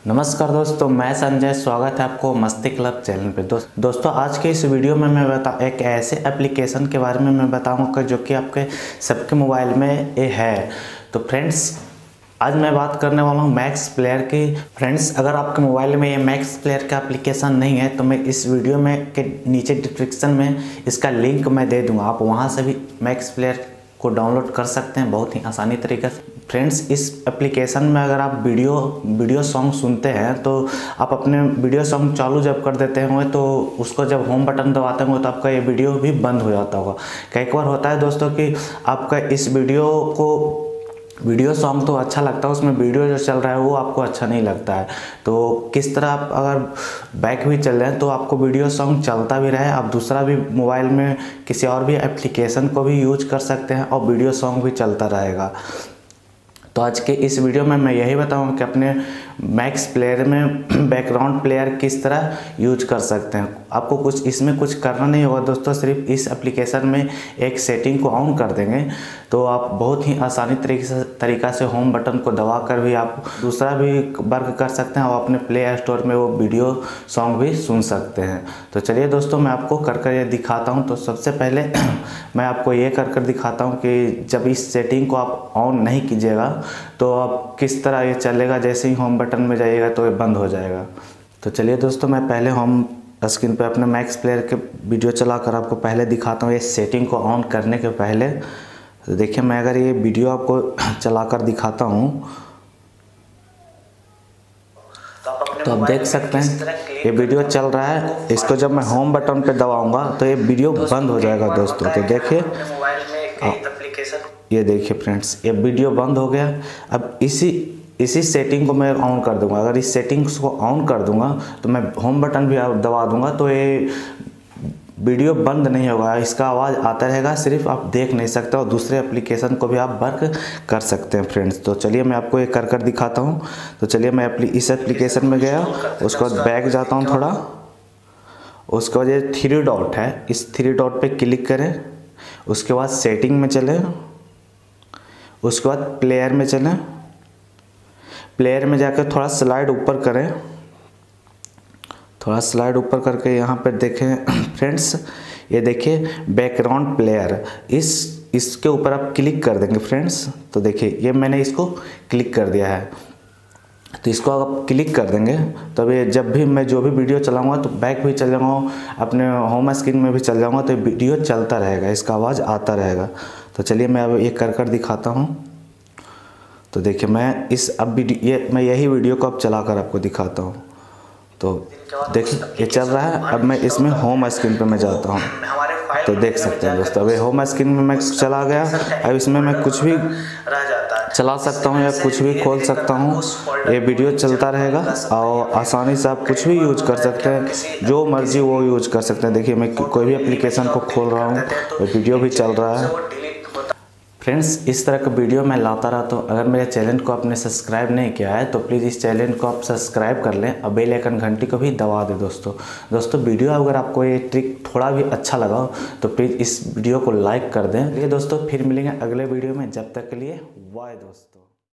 नमस्कार दोस्तों, मैं संजय। स्वागत है आपको मस्ती क्लब चैनल पे। दोस्तों आज के इस वीडियो में मैं एक ऐसे एप्लीकेशन के बारे में मैं बताऊंगा जो कि आपके सबके मोबाइल में ये है। तो फ्रेंड्स, आज मैं बात करने वाला हूँ मैक्स प्लेयर की। फ्रेंड्स, अगर आपके मोबाइल में ये मैक्स प्लेयर का एप्लीकेशन नहीं है तो मैं इस वीडियो में के नीचे डिस्क्रिप्शन में इसका लिंक मैं दे दूँगा। आप वहाँ से भी मैक्स प्लेयर को डाउनलोड कर सकते हैं बहुत ही आसानी तरीके से। फ्रेंड्स, इस एप्लीकेशन में अगर आप वीडियो सॉन्ग सुनते हैं तो आप अपने वीडियो सॉन्ग चालू जब कर देते होंगे तो उसको जब होम बटन दबाते होंगे तो आपका ये वीडियो भी बंद हो जाता होगा। कई बार होता है दोस्तों कि आपका इस वीडियो सॉन्ग तो अच्छा लगता है, उसमें वीडियो जो चल रहा है वो आपको अच्छा नहीं लगता है। तो किस तरह आप अगर बैक भी चल रहे हैं तो आपको वीडियो सॉन्ग चलता भी रहे, आप दूसरा भी मोबाइल में किसी और भी एप्लीकेशन को भी यूज कर सकते हैं और वीडियो सॉन्ग भी चलता रहेगा। तो आज के इस वीडियो में मैं यही बताऊंगा कि अपने मैक्स प्लेयर में बैकग्राउंड प्लेयर किस तरह यूज कर सकते हैं। आपको इसमें कुछ करना नहीं होगा दोस्तों, सिर्फ इस एप्लीकेशन में एक सेटिंग को ऑन कर देंगे तो आप बहुत ही आसानी तरीका से होम बटन को दबा कर भी आप दूसरा भी वर्क कर सकते हैं और अपने प्ले स्टोर में वो वीडियो सॉन्ग भी सुन सकते हैं। तो चलिए दोस्तों, मैं आपको कर ये दिखाता हूँ। तो सबसे पहले मैं आपको ये कर दिखाता हूँ कि जब इस सेटिंग को आप ऑन नहीं कीजिएगा तो आप किस तरह ये चलेगा। जैसे ही होम बटन में जाइएगा तो ये बंद हो जाएगा। तो चलिए दोस्तों, मैं पहले होम स्क्रीन पे अपने मैक्स प्लेयर के वीडियो चलाकर आपको पहले दिखाता हूँ ये सेटिंग को ऑन करने के पहले। तो देखिए, मैं अगर ये वीडियो आपको चलाकर दिखाता हूँ तो आप देख सकते हैं ये वीडियो चल रहा है। इसको जब मैं होम बटन पे दबाऊंगा तो ये वीडियो बंद हो जाएगा दोस्तों। तो देखिए, ये देखिए फ्रेंड्स, ये वीडियो बंद हो गया। अब इसी सेटिंग को मैं ऑन कर दूंगा। अगर इस सेटिंग्स को ऑन कर दूंगा तो मैं होम बटन भी दबा दूंगा तो ये वीडियो बंद नहीं होगा, इसका आवाज़ आता रहेगा, सिर्फ आप देख नहीं सकते और दूसरे एप्लीकेशन को भी आप वर्क कर सकते हैं फ्रेंड्स। तो चलिए मैं आपको ये कर दिखाता हूँ। तो चलिए मैं इस एप्लीकेशन में गया, उसके बाद बैक जाता हूँ थोड़ा। उसके बाद ये 3 डॉट है, इस 3 डॉट पे क्लिक करें। उसके बाद सेटिंग में चलें, उसके बाद प्लेयर में चलें। प्लेयर में जाकर थोड़ा स्लाइड ऊपर करें, थोड़ा स्लाइड ऊपर करके यहाँ पर देखें फ्रेंड्स, ये देखिए बैकग्राउंड प्लेयर, इसके ऊपर आप क्लिक कर देंगे फ्रेंड्स। तो देखिए, ये मैंने इसको क्लिक कर दिया है। तो इसको आप क्लिक कर देंगे तब ये जब भी मैं जो भी वीडियो चलाऊंगा तो बैक भी चल जाऊँगा, अपने होम स्क्रीन में भी चल जाऊँगा तो वीडियो चलता रहेगा, इसका आवाज़ आता रहेगा। तो चलिए मैं अब ये कर दिखाता हूँ। तो देखिए, मैं मैं यही वीडियो को अब चला कर आपको दिखाता हूँ। तो देखिए, ये चल रहा है। अब मैं इसमें होम स्क्रीन पे मैं जाता हूँ तो देख सकते हैं दोस्तों, अब ये होम स्क्रीन में मैं चला गया। अब इसमें मैं कुछ भी चला सकता हूँ या कुछ भी खोल सकता हूँ, ये वीडियो चलता रहेगा और आसानी से आप कुछ भी यूज कर सकते हैं, जो मर्जी वो यूज कर सकते हैं। देखिए, मैं कोई भी एप्लीकेशन को खोल रहा हूँ, वीडियो भी चल रहा है। फ्रेंड्स, इस तरह का वीडियो मैं लाता रहता हूँ। अगर मेरे चैनल को आपने सब्सक्राइब नहीं किया है तो प्लीज़ इस चैनल को आप सब्सक्राइब कर लें और बेल आइकन घंटी को भी दबा दें दोस्तों। वीडियो अगर आपको ये ट्रिक थोड़ा भी अच्छा लगा तो प्लीज़ इस वीडियो को लाइक कर दें। ये दोस्तों, फिर मिलेंगे अगले वीडियो में। जब तक के लिए बाय दोस्तों।